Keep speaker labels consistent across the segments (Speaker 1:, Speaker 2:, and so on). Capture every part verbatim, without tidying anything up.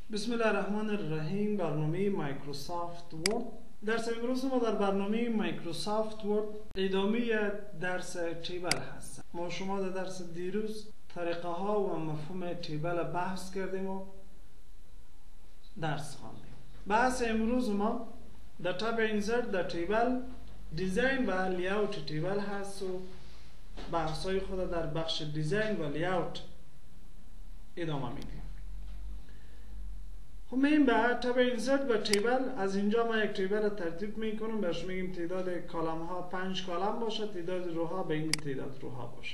Speaker 1: بسم الله الرحمن الرحیم. برنامه مایکروسافت ورد. درس امروز ما در برنامه مایکروسافت ورد ادامه درس تیبل هست. ما شما در درس دیروز طریقه ها و مفهوم تیبل بحث کردیم و درس خواندیم. بحث امروز ما در تاب اینسرت در تیبل، دیزاین و لیاوت تیبل هست و بحث های خود در بخش دیزاین و لیاوت ادامه میدیم. خب میگیم به تاب اینسرت و تیبل. از اینجا ما یک تیبل را ترتیب میکنم، بهش میگیم تعداد کالم ها پنج کالم باشه، تعداد روها به این تعداد روها باشه.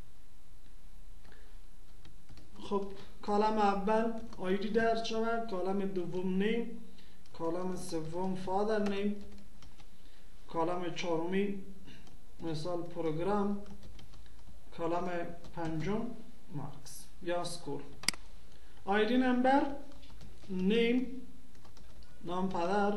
Speaker 1: خب کالم اول آیدی درج شود، کالم دوم نیم، کالم سوم فادر نیم، کالم چهارمی مثال پروگرام، کالم پنجم مارکس یا سکول. آیدی نمبر، نیم، نام پدر،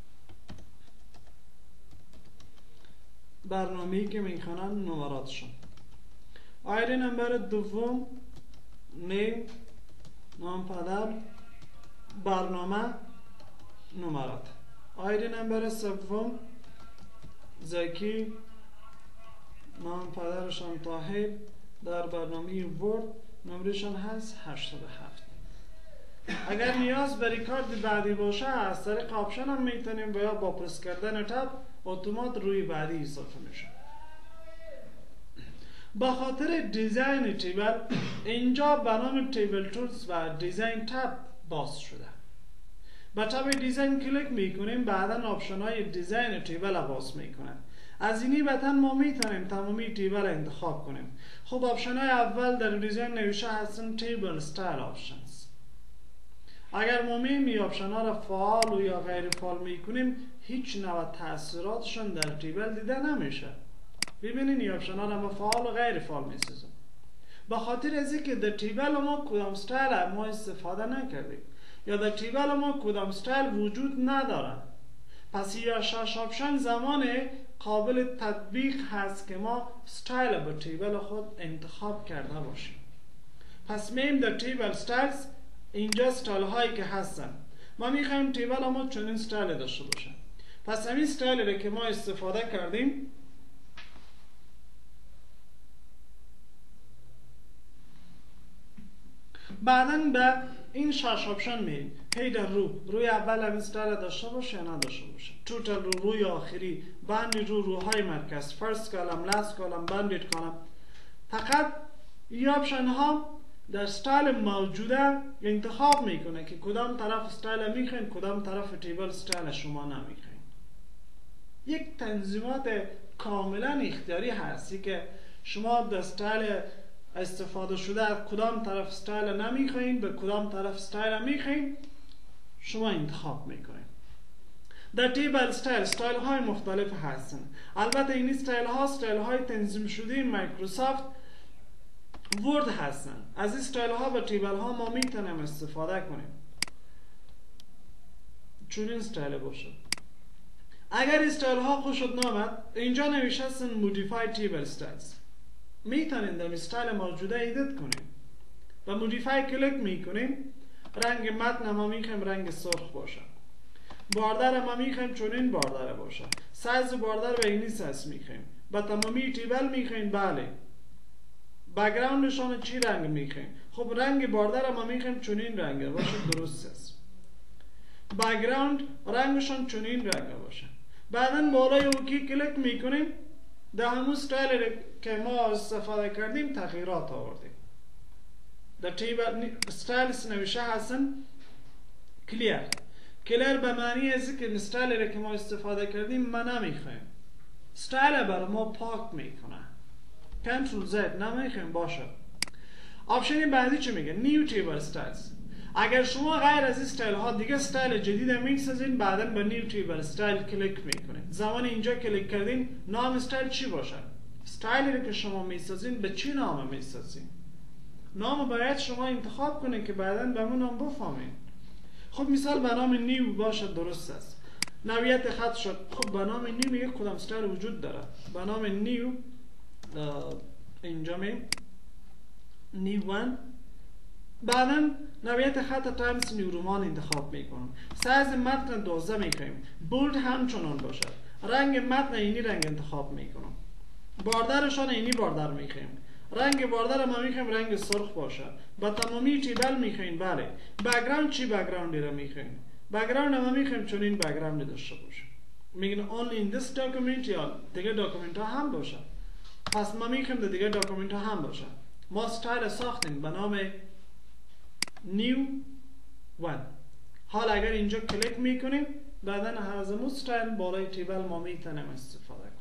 Speaker 1: برنامه‌ای که میخوانن نمراتشون. آیدی نمبر دوم، نیم، نام پدر، برنامه، نمرات. آیدی نمبر سوم، زکی، نام پدرشان طاهر، در برنامه ورد نمرشان هست هشتاد و هفت. اگر نیاز به ریکارد بعدی باشه از طریق آپشن هم میتونیم و یا با پرس کردن تب اتومات روی بعدی اضافه میشه. با خاطر دیزاین تیبل اینجا به نام تیبل تولز و دیزاین تب باز شده. با تب دیزاین کلیک میکنیم، بعدا آپشن های دیزاین تیبل باز میکنن. از اینی بطن ما میتونیم تمامی تیبل انتخاب کنیم. خب آپشن های اول در دیزاین نوشته هستن تیبل استایل آپشنز. اگر ما میم این آپشن ها را فعال و یا غیر فعال میکنیم هیچ نوع تاثیراتشون در تیبل دیده نمیشه. ببینین این آپشن ها را ما فعال و غیر فعال میسازیم. با خاطر از اینکه در تیبل ما کدام استایل ما استفاده نکردیم یا در تیبل ما کدام استایل وجود نداره، پس یا شش آپشن زمان قابل تطبیق هست که ما استایل به تیبل خود انتخاب کرده باشیم. پس میم در تیبل استایلز، اینجا استایل هایی که هستن ما میخوایم تیبل ما چنین استایل داشته باشه. پس همین استایلی را که ما استفاده کردیم بعدا به این شش آپشن میگیم. هیدر رو روی اول همین استایل داشته باشه یا نداشته باشه، توتال رو روی آخری، بند رو روهای مرکز، فرست کالم، لاست کالم، بندید کالم. فقط این آپشن ها در استایل موجوده انتخاب میکنه که کدام طرف استایل میخواین، کدام طرف تیبل استایل شما نمیخواین. یک تنظیمات کاملا اختیاری هستی که شما در استایل استفاده شده از کدام طرف استایل نمیخواین به کدام طرف استایل میخواین شما انتخاب میکنین. در تیبل استایل استایل های مختلف هستن. البته این استایل ها استایل های تنظیم شده مایکروسافت ورد هستن. از این استایل ها و تیبل ها ما میتونیم استفاده کنیم چون این استایل باشه. اگر استایل ها خوشت نامد اینجا نوشته هستن مودیفای تیبل استایلز، میتونین در استایل موجوده ایدیت کنیم. و مودیفای کلیک میکنیم، رنگ متن ما میخوایم رنگ سرخ باشه، باردر ما میخوایم چنین باردر باشه، سایز باردر و اینی سایز میخوایم. با تمامی تیبل میخوایم بله. بک‌گراندشان چی رنگ میخوایم؟ خب رنگ باردر ما میخوایم چنین رنگ باشه، درست است. بک‌گراند رنگشان چنین رنگ باشه. بعدا بالای اوکی کلیک میکنیم، در همون استایل که ما استفاده کردیم تغییرات آوردیم. در تیبل استایلز نوشته هستن کلیر. کلیر به معنی است که استایلی که ما استفاده کردیم ما نمیخوایم. استایل برای ما پاک میکنه. کنترل زد نمیخوایم باشه. آپشن بعدی چی میگه؟ نیو تیبل استایلز. اگر شما غیر از استایل ها دیگه استایل جدید میسازین، بعدا به نیو تیبل استایل کلیک میکنین. زمان اینجا کلیک کردین نام استایل چی باشه؟ استایلی که شما میسازین به چی نام میسازین؟ نام باید شما انتخاب کنین که بعدا به اون نام بفهمین. خب مثال به نام نیو باشه، درست است. نوعیت خط شد. خب به نام نیو میگه کدام استایل وجود داره. به نام نیو اینجا می نیو ون. بعدا نوعیت خط تایمز نیورومان انتخاب میکنم. سایز متن دوازده میکنیم. بولد همچنان باشد. رنگ متن اینی رنگ انتخاب میکنم. باردرشان اینی باردر میخوایم. رنگ باردر ما میخوایم رنگ سرخ باشه. با تمامی تیبل میخوایم. بله. بک‌گراند چی بک‌گراندی را میخوایم؟ بک‌گراند ما میخوایم چون این بک‌گراند داشته باشه. میگن only in this document یا دیگه داکومنت ها هم باشه. پس ما میخوایم در دیگه داکومنت ها هم باشه. ما استایل ساختیم به نام new one. حال اگر اینجا کلیک میکنیم بعدا از اون استایل بالای تیبل ما میتونیم استفاده کنیم.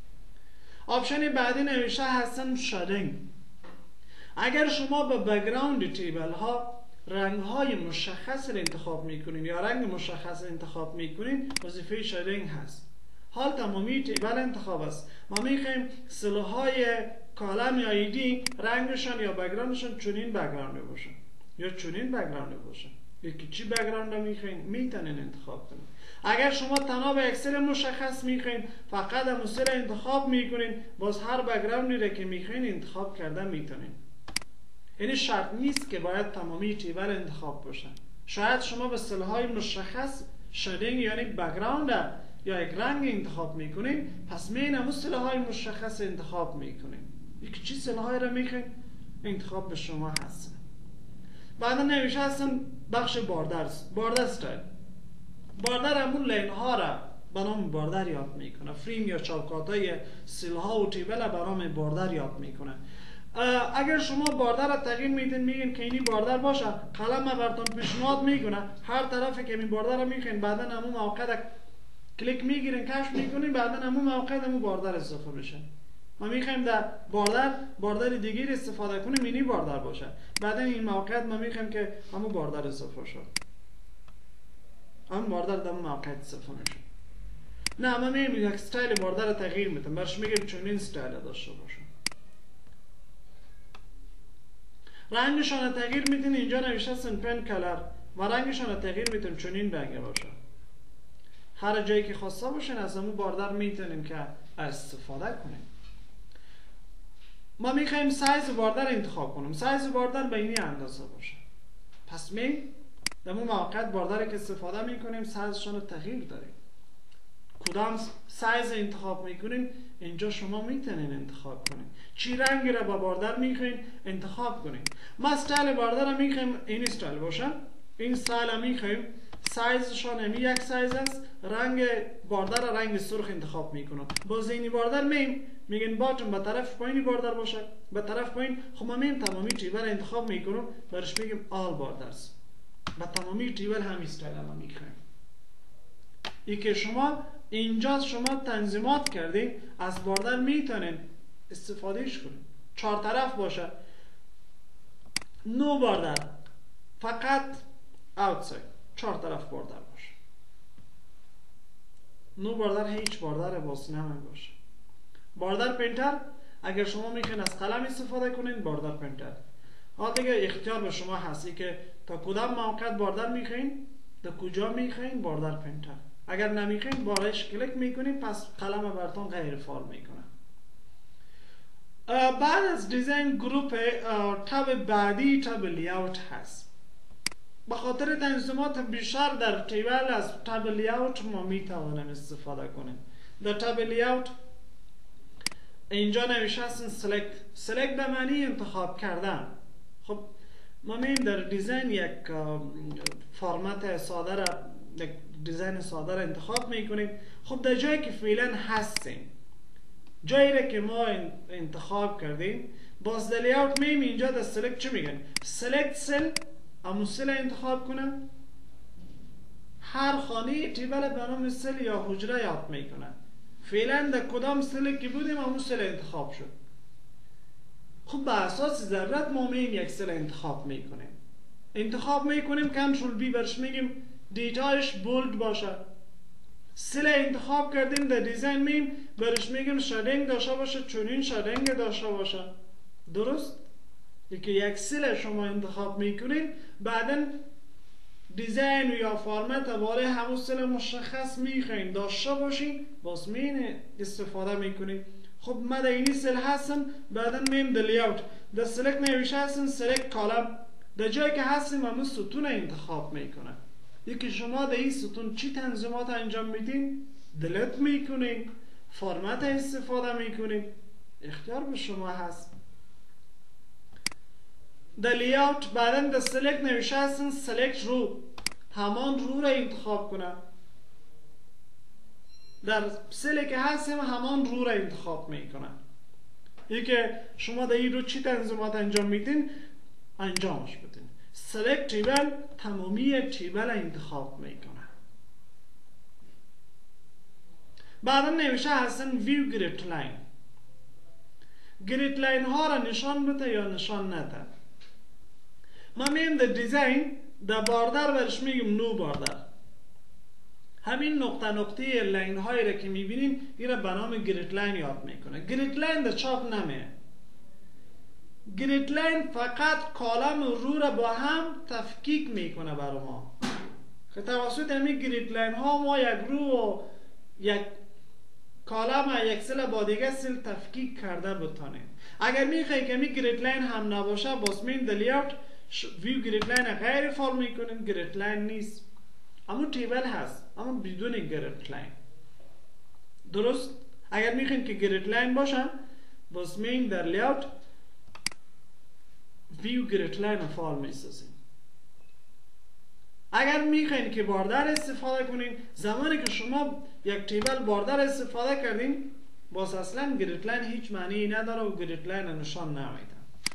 Speaker 1: آپشن بعدی نوشته هستن شادینگ. اگر شما به بک‌گراند تیبل ها رنگ های مشخص را انتخاب میکنین یا رنگ مشخص انتخاب میکنین وظیفه شادینگ هست. حال تمامی تیبل انتخاب است. ما میخوایم سلوهای کالم یا ایدی رنگشان یا بک‌گراندشان چنین بک‌گراند باشه یا چنین بک‌گراند باشه. یکی چی بک‌گراند میخواین میتونین انتخاب کنین. اگر شما تنها به اکسل مشخص میخواین فقط هم اکسل انتخاب میکنین باز هر بک‌گراندی را که میخواین انتخاب کرده میتونین. یعنی شرط نیست که باید تمامی تیبل انتخاب باشن. شاید شما به سلهای مشخص شادینگ یعنی بک‌گراند یا یک رنگ انتخاب میکنین پس مین هم سلهای مشخص انتخاب میکنین. یک چی سلهای را میخواین انتخاب به شما هست. بعدا نوشته هستن بخش باردر باردر استایل. باردر همون لین ها را به نام باردر یاد میکنه. فریم یا چوکات های سلها و تیبل به نام باردر یاد میکنه. اگر شما باردر را تغییر میدین میگین که اینی باردر باشه قلم براتون پیشنهاد میکنه هر طرفی که این باردر را میخواین بعدا همون موقع کلیک میگیرین کشف میکنین بعدا همون موقع همون باردر اضافه بشه. ما میخوایم در باردر باردر دیگه استفاده کنیم اینی باردر باشه بعدا این موقعیت ما میخوایم که همون باردر اضافه شد همون باردر در همون موقعیت اضافه میشه. نه ما میگیم یک استایل باردر را تغییر میدم برش میگیم چون این استایل داشته باشه. رنگشان را تغییر میدین اینجا نوشته هستن پن کلر و رنگشان را تغییر میدین چون این رنگ باشه. هر جایی که خواسته باشین از همون باردر میتونیم که استفاده کنیم. ما میخوایم سایز باردر انتخاب کنیم. سایز باردر به اینی اندازه باشه. پس می در اون موقعیت باردر که استفاده میکنیم سایزشان رو تغییر داریم. کدام سایز انتخاب میکنیم اینجا شما میتونین انتخاب کنین. چی رنگی را با باردر میخواین انتخاب کنین. ما استایل باردر را میخوایم این استایل باشه. این استایل را میخوایم سایزشان همی یک سایز است. رنگ باردر را رنگ سرخ انتخاب میکنم. باز اینی باردر میم میگن باتون به طرف پایینی باردر باشه به طرف پایین خب ما میم تمامی تیبل انتخاب میکنم برش میگیم آل باردرز با تمامی تیبل هم استایل ما میخوایم. ای که شما اینجا شما تنظیمات کردین از باردر میتونین استفادهش کنین. چهار طرف باشه نو باردر فقط اوتساید چهار طرف باردر باشه. نو باردر هیچ باردر باز نمی باشه. باردر پینتر اگر شما میخواین از قلم استفاده کنین باردر پینتر. ها دیگه اختیار به شما هستی که تا کدام موقعیت باردر میخواین تا کجا میخواین باردر پینتر. اگر نمیخواین بارش کلیک میکنین پس قلم براتون غیر فعال میکنه. بعد از دیزاین گروپ تب بعدی تب لیاوت هست. به خاطر تنظیمات بیشتر در تیبل از تب لیاوت ما میتوانیم استفاده کنیم. در تب لیاوت اینجا نوشته هستن سلکت. سلکت به معنی انتخاب کردن. خب ما میم در دیزاین یک فرمت ساده را یک دیزاین ساده را انتخاب میکنیم. خب در جایی که فعلا هستیم جایی را که ما انتخاب کردیم باز در لیاوت میم اینجا در سلکت چی میگن؟ سلکت سل همون سل انتخاب کنه هر خانه تیبل به نام سل یا حجره یاد میکنه. فعلا در کدام سل که بودیم همون سل انتخاب شد. خب به اساس ضرورت ما میم یک سل انتخاب میکنیم. انتخاب میکنیم کنترل بی برش میگیم دیتایش بولد باشه. سل انتخاب کردیم در دیزاین میم برش میگیم شادینگ داشته باشه چونین شادینگ داشته باشه. درست؟ یکی یک سل شما انتخاب میکنین بعدا دیزاین یا فرمت برای همون سل مشخص میخواین داشته باشین باز مین استفاده میکنین. خب ما در اینی سل هستم بعدا میم در لیاوت در سلکت نوشته هستن سلکت کالم در جایی که هستیم همون ستون انتخاب میکنه. یکی شما در این ستون چی تنظیمات انجام میدین؟ دلیت میکنین، فرمت استفاده میکنین، اختیار به شما هست. در لیاوت بعدن در سلکت نوشته هستن سلکت رو، همان رو را انتخاب کنه. در سلی که هستیم همان رو را انتخاب میکنه. یکی که شما در این رو چی تنظیمات انجام میدین انجامش بدین. سلکت تیبل تمامی تیبل انتخاب میکنه. بعدا نوشته هستن ویو گرید لاین. گرید لاین ها را نشان بده یا نشان نده. ما میم در دیزاین در باردر برش میگم نو باردر. همین نقطه نقطه لاین هایی را که میبینین این را به نام گرید لاین یاد میکنه. گرید لاین در چاپ نمیه. گرید لاین فقط کالم و رو را با هم تفکیک میکنه برای ما. که توسط همین گرید لاین ها ما یک رو و یک کالم و یک سل با دیگه سل تفکیک کرده بتانیم. اگر میخوایی که همین گرید لاین هم نباشه باز مین دلیات ویو گرید لاین غیر فرم میکنین. گرید لاین نیست، اما تیبل هست اما بدون گرید لاین. درست؟ اگر میخواین که گرید لاین باشه باز مین در لیاوت ویو گرید لاین فعال میسازیم. اگر میخواین که باردر استفاده کنین، زمانی که شما یک تیبل باردر استفاده کردین باز اصلا گرید لاین هیچ معنی نداره و گرید لاین نشان نمیده.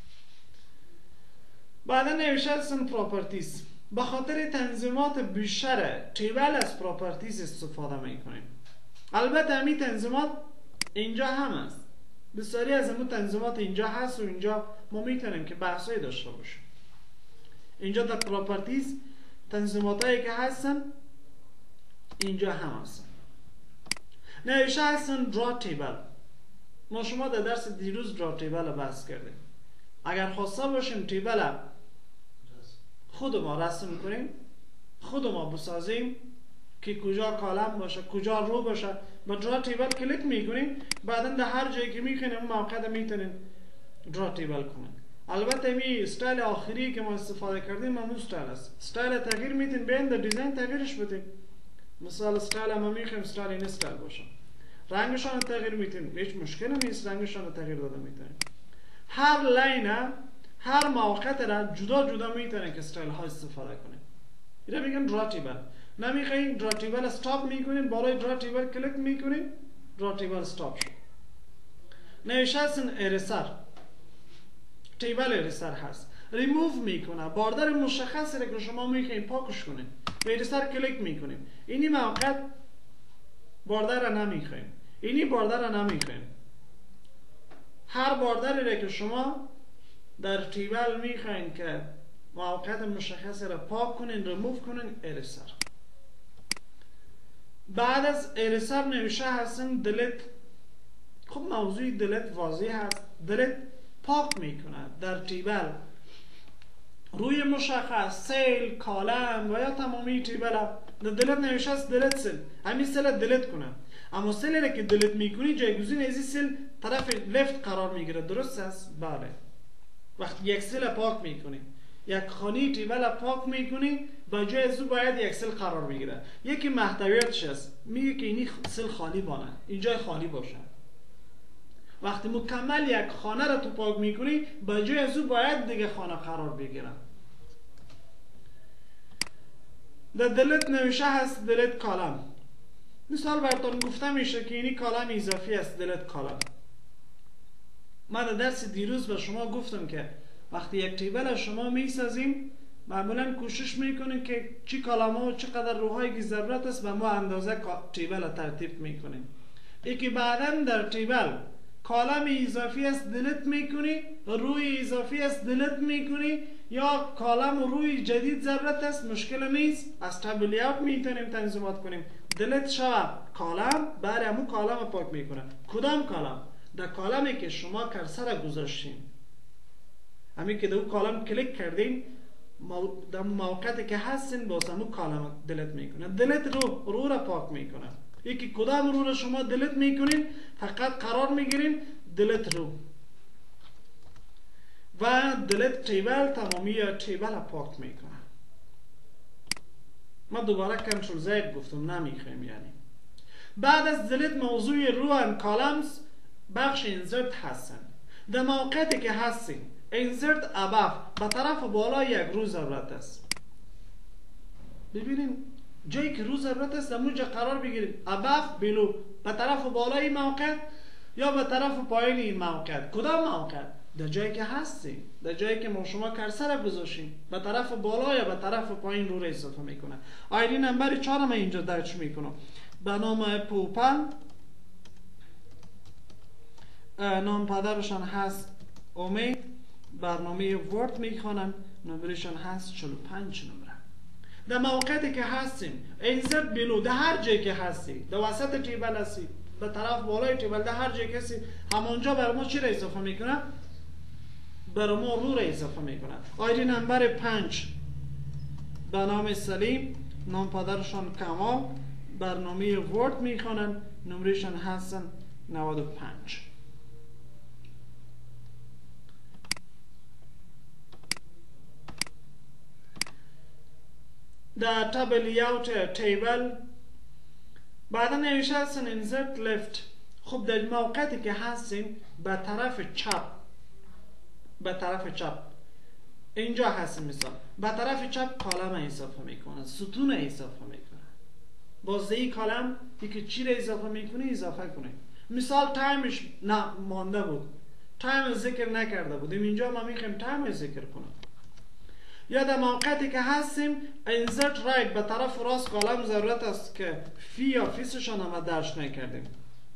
Speaker 1: بعدا نوشته هستن پراپرتیز. به خاطر تنظیمات بیشتر تیبل از پراپرتیز استفاده میکنیم. البته همین تنظیمات اینجا هم هست. بسیاری از همون تنظیمات اینجا هست و اینجا ما میتونیم که بحثایی داشته باشیم. اینجا در پراپرتیز تنظیمات هایی که هستن اینجا هم هستن. نوشته هستن درا تیبل. ما شما در درس دیروز درا تیبل بحث کردیم. اگر خواسته باشیم تیبل خود ما رسم کنیم، خود ما بسازیم که کجا کالم باشه کجا رو باشه، با درا تیبل کلیک میکنیم. بعدا در هر جایی که میخوایم اون موقع میتونیم درا تیبل کنیم. البته می استایل آخری که ما استفاده کردیم همون استایل است. استایل تغییر میتین بین در دیزاین تغییرش بدیم. مثلا استایل ما میخوایم استایل این استایل باشه، رنگشان تغییر میتین، هیچ مشکلی نیست، رنگشان تغییر داده میتونیم. هر لاین هر موقعیت را جدا جدا میتونن که استایل ها استفاده کنیم. اینا میگن درا تیبل. نمیخواین درا تیبل استاپ میکنین، بالای درا تیبل کلیک میکنین، درا تیبل استاپ شد. نوشته هستن ارسر. تیبل ارسر هست. ریموو میکنه باردر مشخصی را که شما میخواین پاکش کنین، به ارسر کلیک میکنیم. اینی موقعیت باردر را نمیخوایم، اینی باردر را نمیخوایم. هر باردری را که شما در تیبل میخواین که موقعیت مشخص را پاک کنین، ریموو کنین، ارسر. بعد از ارسر نوشته هستن دلیت. خب موضوع دلیت واضح هست. دلیت پاک میکنه در تیبل روی مشخص سیل، کالم و یا تمامی تیبل. در دلیت نوشته است دلیت سیل، همین سیل دلیت کنه. اما سیلی را که دلیت میکنی جایگزین از این سیل طرف لفت قرار میگیره. درست است؟ بله. وقتی یک سیل پاک میکنی، یک خانه تیبل پاک میکنی، با جای از او باید یک سیل قرار میگیره. یکی محتویاتش است، میگه که اینی سیل خالی بانه، اینجا خالی باشه. وقتی مکمل یک خانه را تو پاک میکنی، با جای از او باید دیگه خانه قرار بگیره. در دلیت نوشته هست دلیت کالم. مثال براتون گفته میشه که اینی کالم اضافی است، دلیت کالم. ما در درس دیروز به شما گفتم که وقتی یک تیبل شما میسازیم معمولا کوشش میکنیم که چی کالم ها و چقدر روهای که ضرورت است به ما اندازه تیبل ترتیب میکنیم. یکی بعدا در تیبل کالم اضافی است دلیت میکنی، روی اضافی است دلیت میکنی، یا کالم و روی جدید ضرورت است، مشکل نیست، از تب لیاوت میتونیم تنظیمات کنیم. دلیت شود کالم، برای همون کالم پاک میکنه. کدام کالم؟ در کالمی که شما کرسر گذاشتین، همین که در اون کالم کلیک کردین، در موقعیتی که هستین باز همون کالم دلیت میکنه. دلیت رو رو را پاک میکنه. یکی کدام رو را شما دلیت میکنین، فقط قرار میگیرین دلیت رو. و دلیت تیبل تمامی تیبل پاک میکنه. ما دوباره کنترل زد گفتم نمیخوایم. یعنی بعد از دلیت موضوع رو ان کالمز بخش اینزرت هستن. در موقعی که هستیم اینزرت اباف به طرف بالا یک رو ضرورت است. ببینین جایی که رو ضرورت است در اونجا قرار بگیریم. اباف بلو به طرف بالای این موقع یا به طرف پایین این موقع. کدام موقع؟ در جایی که هستیم، در جایی که ما شما کرسر گذاشیم به طرف بالا یا به طرف پایین رو را اضافه میکنه. آیدی نمبر چهار من اینجا درج میکنم. به نام پوپل، نام پدرشان هست امید، برنامه ورد میخوانن، نمبرشان هست چهل و پنج نمره. در موقعی که هستیم اینزرت بلو در هر جایی که هستی، در وسط تیبل هستی، به طرف بالای تیبل، در هر جایی که هستی، همونجا بر ما چی را اضافه میکنه؟ بر ما رو را اضافه میکنه. آیدی نمبر پنج به نام سلیم، نام پدرشان کمال، برنامه ورد میخوانن، نمرشان هستن نود و پنج. در تاب لیاوت تیبل بعدا نوشته هستن اینزرت لفت. خب در موقعی که هستیم به طرف چپ، به طرف چپ اینجا هستیم، مثال به طرف چپ کالم اضافه میکنه، ستون اضافه میکنه. باز این کالم یکی چی را اضافه میکنه اضافه کنه. مثال تایمش نه مانده بود، تایم ذکر نکرده بودیم، اینجا ما میخوایم تایم ذکر کنیم. یا در موقعی که هستیم اینزرت رایت به طرف راست کالم ضرورت است که فی یا فیسشان هم درش نکردیم.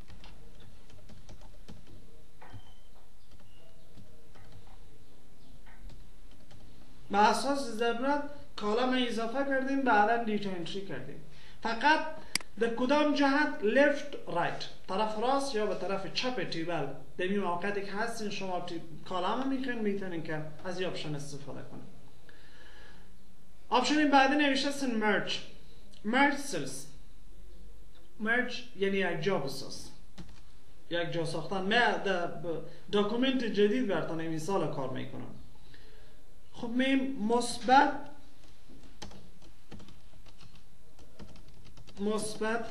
Speaker 1: به اساس ضرورت کالم اضافه کردیم، بعدا دیتا انتری کردیم. فقط در کدام جهت؟ لفت رایت، طرف راست یا به طرف چپ تیبل. در این موقعی که هستین شما کالم میخواین میتونین که از این آپشن استفاده کنید. آپشن بعدی نوشته است مرج. مرج سلز. مرج یعنی یک جا بساز، یک جا ساختن. من در داکومنت جدید براتون این مثال کار میکنم. خب میم مثبت مثبت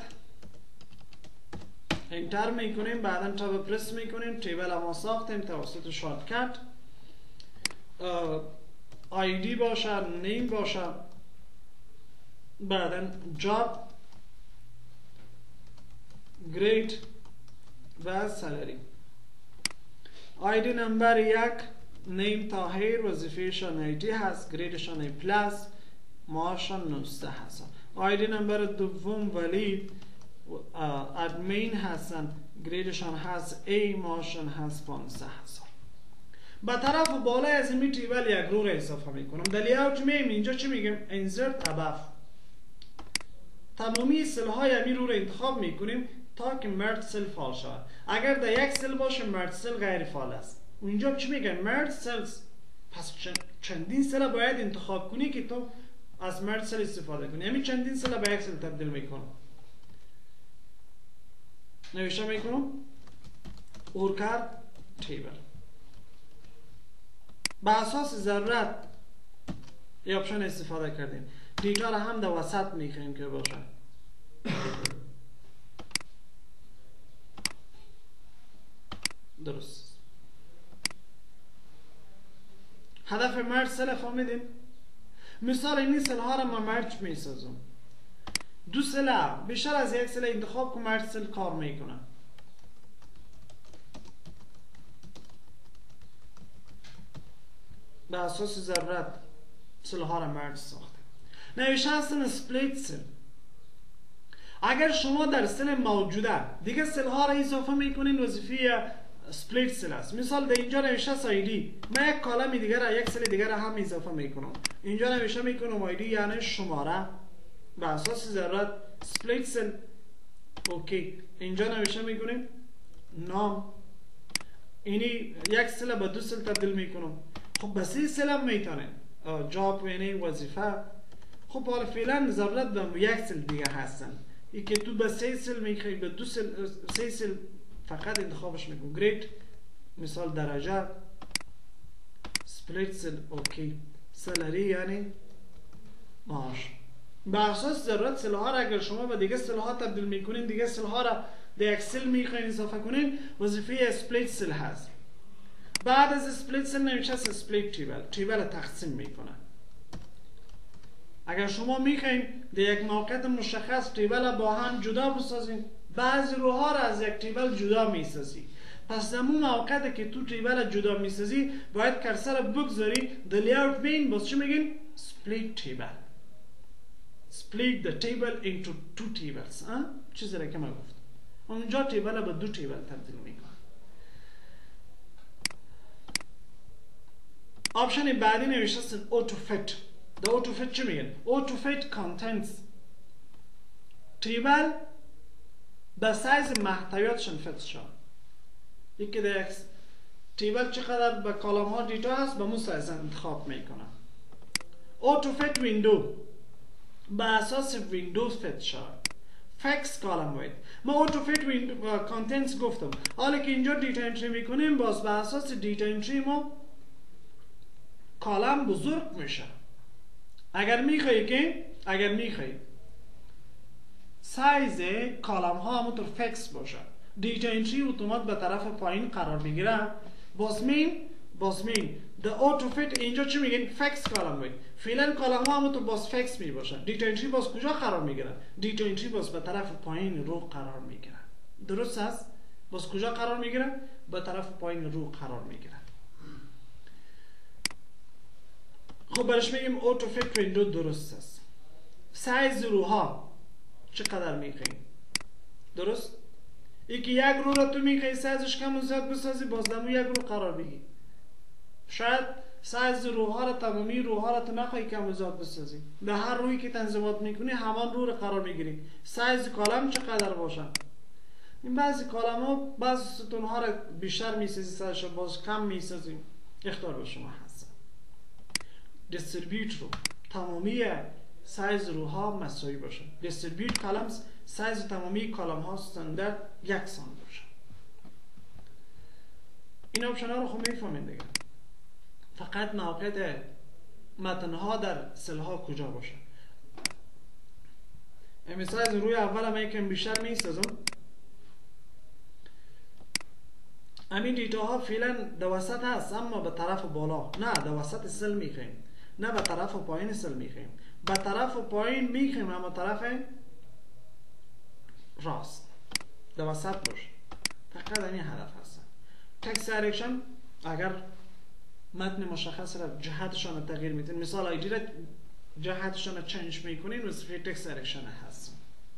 Speaker 1: انتر میکنیم، بعدا تاب پرس میکنیم، تیبل ما ساختیم توسط شارتکت. آیدی باشه، نیم باشه، بعدا جاب، گرید و سالری. آیدی نمبر یک نیم تاهیر، وظیفهشان ایتی هست، گریدشان ای پلاس، معاششان نوزده هست. آیدی نمبر دوم ولی ادمین هستن، گریدشان هست ای، معاششان هست پانزده هزار. به طرف بالای از این تیبل یک رو را اضافه میکنم. در لیاوت میم اینجا چی میگم؟ اینزرت اباف. تمامی سل های همین رو را انتخاب میکنیم تا که مرج سل فعال شود. اگر در یک سل باشه مرج سل غیر فعال است. اینجا چی میگن؟ مرج سلز. پس چندین سل باید انتخاب کنی که تو از مرج سل استفاده کنی. همین چندین سل به یک سل تبدیل میکنم. نوشته میکنم اورکر تیبل. به اساس ضرورت یه آپشن استفاده کردیم. دیتا را هم در وسط میخوایم که باشه. درست. هدف مرج سل فهمیدیم؟ مثال این سل ها را ما مرج میسازم. دو سل بیشتر از یک سل انتخاب که مرج سل کار میکنه. به اساس ضرورت سل ها را مرج ساخته. نوشته هستن سپلیت سل. اگر شما در سل موجوده دیگه سل ها را اضافه میکنین، وظیفه سپلیت سل است. مثال در اینجا نوشته است آیدی، من یک کالم دیگر را یک سل دیگر را هم اضافه میکنم. اینجا نوشته میکنم آیدی یعنی شماره. به اساس ضرورت سپلیت سل. اوکی. اینجا نوشته میکنیم نام. اینی یک سل به دو سل تبدیل میکنم. خب به سه سل هم میتونه. جاب یعنی وظیفه. خب حالا فعلا ضرورت به یک سل دیگه هستن. ای که تو به سه سل میخوای، به دو سل، سه سل فقط انتخابش میکنم. گرید مثال درجه، split cell اوکی سلری یعنی مارش به اساس ضرورت سل ها را اگر شما به دیگه سل ها تبدیل میکنین دیگه سل ها را در یک سل میخواین اضافه کنین وظیفه اسپلیت سل هست. بعد از اسپلیت سل نمیشه اسپلیت تیبل تیبل تقسیم میکنه. اگر شما میخواین در یک موقعیت مشخص تیبل با هم جدا بسازین بعضی روها را از یک تیبل جدا میسازی. پس در اون موقعیت که تو تیبل جدا میسازی باید کرسر بگذاری در لیاوت بین باز چی میگین؟ split table. split the table into two tables. چیزی را که من گفت اونجا تیبل به دو تیبل تبدیل میکنه. آپشن بعدی نوشته است auto fit. the auto fit چی میگن؟ auto fit contents تیبل به سایز محتویاتشون فیت شد. یکی در یک تیبل چقدر به کالم ها دیتا هست به مون سایز انتخاب میکنه. auto fit window به اساس ویندوز فیت شد. فکس کالم وید ما auto fit contents گفتم. حالا که اینجا دیتا انتری میکنیم باز به اساس دیتا انتری ما کالم بزرگ میشه. اگر میخوایی که اگر میخوایی سایز کالم ها همونطور فکس باشه دیتا انتری اتومات به طرف پایین قرار میگیره باز مین باز مین the auto fit اینجا چی میگین؟ فکس کالم وید فعلا کالم ها همونطور باز فکس می باشه. دیتا انتری باز کجا قرار میگیره؟ دیتا انتری باز به طرف پایین رو قرار میگیره. درست است؟ باز کجا قرار میگیره؟ به طرف پایین رو قرار میگیره. خب برش میگیم auto fit ویندو درست است. سایز روها چقدر میخواییم؟ درست؟ یکی یک رو را تو میخوایی سایزش کم و زیاد بسازی باز دمو یک رو قرار بگی. شاید سایز روها را تمامی روها را تو نخواهی کم و زیاد بسازی. در هر روی که تنظیمات میکنی همان رو را قرار میگیری. سایز کالم چقدر باشه؟ این بعضی کالم ها بعضی ستون ها را بیشتر میسازی سایزش باز کم میسازی. اختیار به شما هست. دیستریبیوت رو تمامی سایز روها مساوی باشه. دیستریبیوت کالمز سایز تمامی کالم ها استاندارد یکسان باشه. این آپشن ها رو خب میفهمین دیگه. فقط موقعیت متن ها در سل ها کجا باشه. امی سایز روی اول هم یکم بیشتر میسازم. همین دیتا ها فعلا در وسط هست اما به طرف بالا نه در وسط سل میخواییم نه به طرف پایین سل میخواییم به طرف پایین میخواییم اما طرف راست در وسط باشه. فقط همین هدف هست. تکس دایرکشن اگر متن مشخص را جهتشان را تغییر میتین مثال آیدی را جهتشان را چنج میکنین وظیفه تکس دایرکشن هست.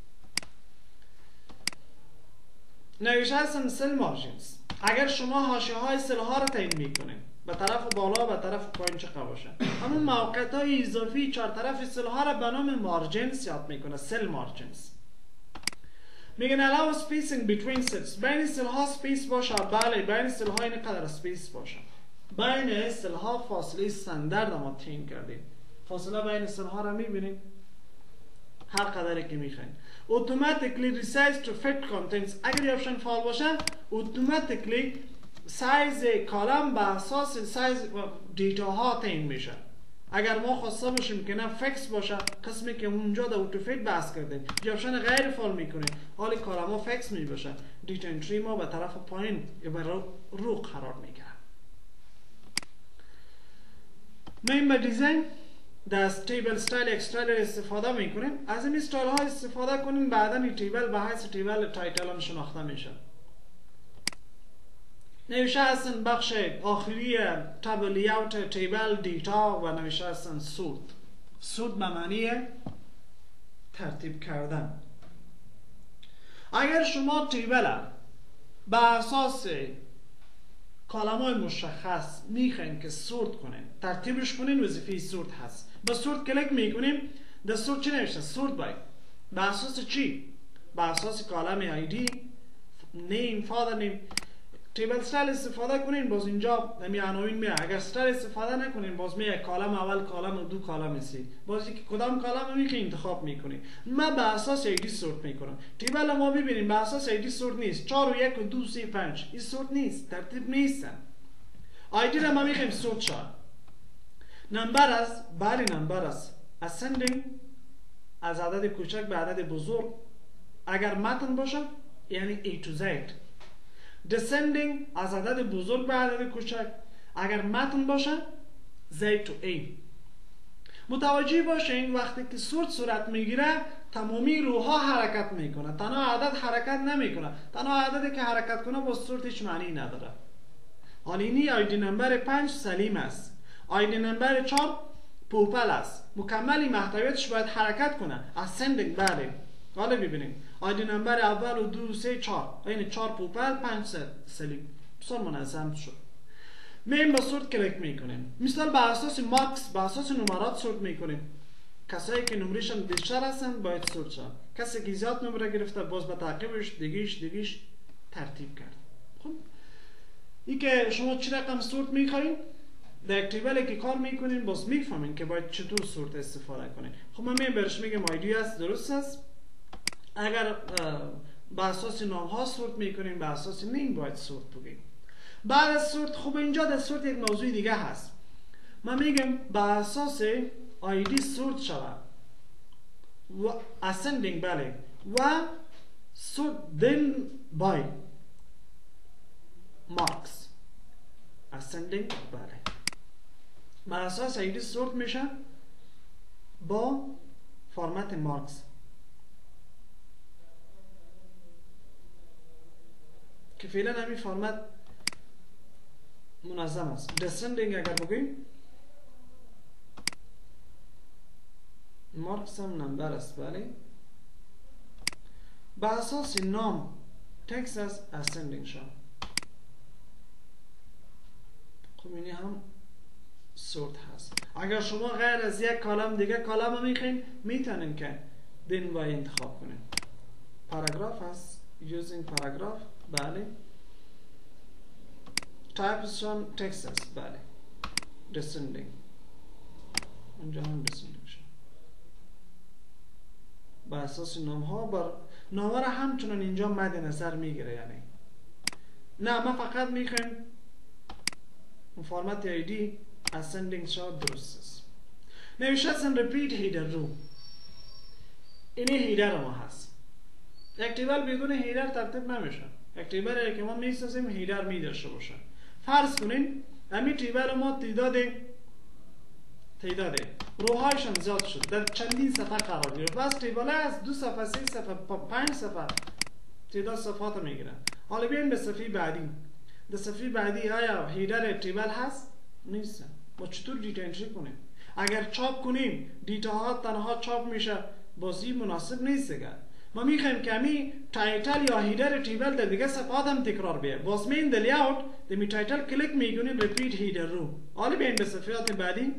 Speaker 1: نوشته هستن سل مارجینز اگر شما حاشیه های سل ها را تعیین میکنین به طرف بالا به طرف پایین چقدر باشه همون موقعیت های اضافی چهار طرف سل ها را به نام مارجینز یاد میکنه. سل مارجینز میگن allow spacing between cells بین سل ها سپیس باشه. بله بین سل ها این قدر سپیس باشه. بین سل ها فاصله استاندارد ما تعیین کردیم. فاصله بین سل ها را میبینید هر قدری که میخواین. automatically resize to fit contents اگر یه آپشن فعال باشه automatically سایز کالم به اساس سایز دیتا ها تعیین میشه. اگر ما خواسته باشیم که نه فکس باشه قسمی که اونجا در اوتو فیت بحث کردیم یه آپشن غیر فعال میکنه حالی کالم ها فکس می باشه دیتا انتری ما به طرف پایین یا رو, رو قرار میگیره. ما به دیزاین در تیبل استایل اکستایل استفاده میکنیم. از این استایل ها استفاده کنیم بعدا این تیبل به حیث تیبل تایتل هم شناخته میشه. نوشته هستن بخش آخری تب لیاوت تیبل دیتا و نوشته هستن سورت. سورت به معنی ترتیب کردن. اگر شما تیبل به اساس کالم های مشخص میخواین که سورت کنین ترتیبش کنین وظیفه سورت هست. با سورت کلیک میکنیم در سورت چی نوشته؟ سورت بای به اساس چی؟ به اساس کالم آیدی نیم فادر نیم تیبل استایل استفاده کنین باز اینجا نمی عناوین میاد. اگر استایل استفاده نکنین باز میاد کالم اول کالم و دو کالم سی باز که کدام کالم می که انتخاب میکنین. ما به اساس آیدی سورت میکنم. تیبل ما ببینیم به اساس آیدی سورت نیست. چهار و یک و دو سه پنج این سورت نیست ترتیب نیستن. آیدی را ما میخوایم سورت شد نمبر از بله نمبر از ascending از عدد کوچک به عدد بزرگ اگر متن باشه یعنی A to Z. descending از عدد بزرگ به عدد کوچک اگر متن باشه Z to A. متوجه باشین وقتی که سورت صورت میگیره تمامی روها حرکت میکنه، تنها عدد حرکت نمیکنه، تنها عددی که حرکت کنه با سورت هیچ معنی نداره. حالا اینی آیدی نمبر پنج سلیم است، آیدی نمبر چهار پوپل است، مکملی محتویتش باید حرکت کنه ascending. بله حالا ببینیم آیدی نمبر اول و دو و سه چهار، یعنی چهار پوپل پنج سلیم، بسیار منظم شد. میم با سورت کلیک میکنیم، مثال با اساس مارکس با اساس نمرات سورت میکنیم. کسایی که نمرشان بیشتر هستن باید سورت شن، کسی که زیاد نمره گرفته باز به تعقیبش دیگیش دیگیش ترتیب کرد. خب این که شما چه رقم سورت میخواین در اکتیبلی که کار میکنین باز میفهمین که باید چطور سورت استفاده کنین. خب من میم برش میگم آیدی است، درست است. اگر با اساس نام ها سورت میکنین با اساس نیم باید سورت بگیم. بعد از سورت خب اینجا در سورت یک موضوع دیگه هست، من میگم با اساس آیدی سورت شود و ascending بله و سورت then by marks ascending بله با اساس آیدی سورت میشه با فرمت مارکس که فعلا همین فرمت منظم است. descending اگر بگیم مارکس هم نمبر است بله با اساس نام تکست از ascending شد. خب اینی هم سورت هست. اگر شما غیر از یک کالم دیگه کالم هم میخواین میتونین که دین وای انتخاب کنین. پاراگراف هست using پاراگراف بله types هم text است بله descending اونجا هم descending شد با اساس نام ها بر نام را همچنان اینجا مد نظر میگیره. یعنی نه ما فقط میخوایم اون فرمت آیدی ascending شد درست است. نوشته هستن repeat header رو اینی هیدر ما هست. یک تیبل بدون هیدر ترتیب نمیشه. یک تیبل که ما میسازیم هیدر میداشته باشه. فرض کنین همین تیبل ما تعداد تعداد روهایشان زیاد شد، در چندین صفحه قرار گرفت. بس تیبل از دو صفحه سه صفحه پنج صفحه تعداد صفحات میگیرن. حالا بیاین به صفحه بعدی. در صفحه بعدی آیا هیدر تیبل هست؟ نیست. ما چطور دیتا انتری کنیم؟ اگر چاپ کنیم دیتا ها تنها چاپ میشه، بازی مناسب نیست دیگه. ما میخوایم که همی تایتل یا هیدر تیبل در دیگه صفحات هم تکرار بیه. باز مین در لیاوت در می تایتل کلیک میکنیم ریپیت هیدر رو. حالا بیاین به صفحات بعدی.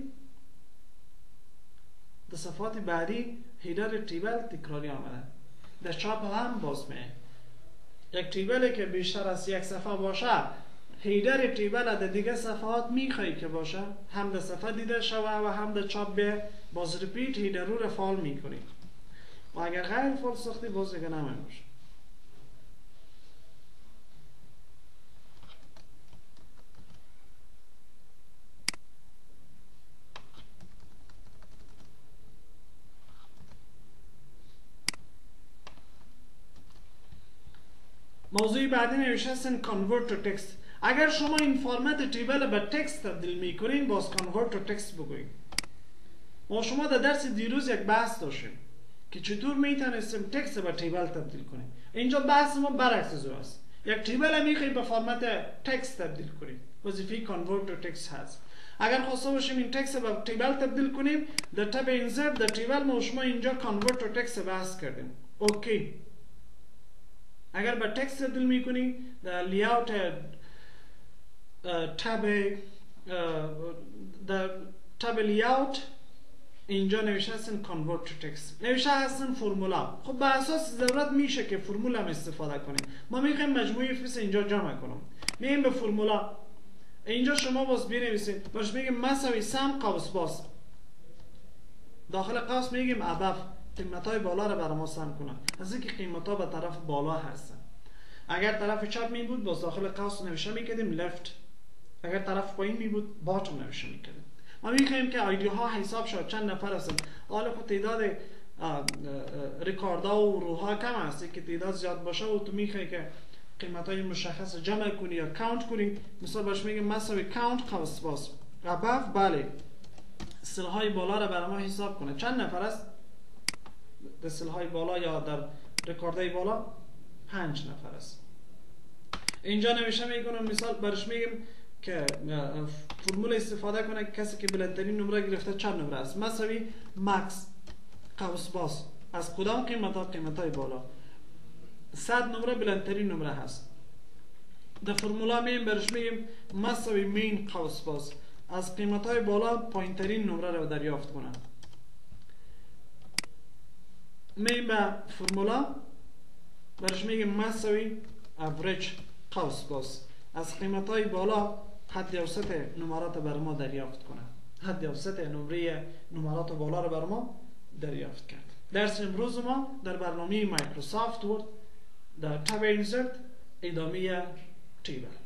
Speaker 1: در صفحات بعدی هیدر تیبل تکراری آمده. در چاپ هم باز میه. یک تیبلی که بیشتر از یک صفحه باشه، هیدر تیبل در دیگه صفحات میخوایی که باشه، هم در صفحه دیده شوه و هم در چاپ بیه، باز ریپیت هیدر رو فال میکنیم. و اگر غیر فال ساختی باز دیگه نمی باشه. موضوع بعدی نوشته هستن convert to text. اگر شما این فرمت تیبل به تکست تبدیل میکنین باز convert to text بگوین. ما شما در درس دیروز یک بحث داشتیم که چطور میتونستیم تکست به تیبل تبدیل کنیم. اینجا بحث ما برعکس از است. یک تیبل میخوای به فرمت تکست تبدیل کنیم. وظیفه convert to text هست. اگر خواسته باشیم این تکست به تیبل تبدیل کنیم، در تب اینسرت در تیبل ما شما اینجا convert to text بحث کردیم. اوکی. اگر به تکست تبدیل میکنی در لیاوت تب در تب لیاوت اینجا نوشته هستن convert to text، نوشته هستن فرمولا. خب به اساس ضرورت میشه که فرمولا هم استفاده کنیم. ما میخوایم مجموعه فیس اینجا جمع کنم، میگیم به فرمولا اینجا شما باز بنویسید، باش میگیم مساوی سم قوس باز، داخل قوس میگیم عدف قیمت های بالا رو برای ما سم کنن، از اینکه قیمت ها به طرف بالا هستن. اگر طرف چپ می بود باز داخل قوس نوشته میکردیم left، اگر طرف پایین می بود bottom نوشته میکردیم. ما میخوایم که آیدی ها حساب شد چند نفر هستن. حالا خود تعداد ریکاردها و روها کم هست که تعداد زیاد باشه و تو میخوای که قیمت های مشخص جمع کنی یا کاونت کنی. مثال باش میگیم مساوی کاونت قوس باز above، بله سل های بالا را برای ما حساب کنه. چند نفر است در سل های بالا یا در ریکارد های بالا؟ پنج نفر است. اینجا نمیشه میکنم مثال برش میگیم که فرمول استفاده کنه کسی که بلندترین نمره گرفته چند نمره است. مساوی مکس قوس باز از کدام قیمت ها؟ قیمت های بالا. صد نمره بلندترین نمره هست. در فرمولا میم برش میگیم مساوی مین قوس باز از قیمت های بالا پایین ترین نمره رو دریافت کنه. میم به فرمولا برش میگیم مساوی اوریج قوس باز از قیمت های بالا حد اوسط نمرات بر ما دریافت کنه. حد اوسط نمره نمرات بالا رو بر ما دریافت کرد. درس امروز ما در برنامه مایکروسافت ورد در تب اینسرت ادامه تیبل.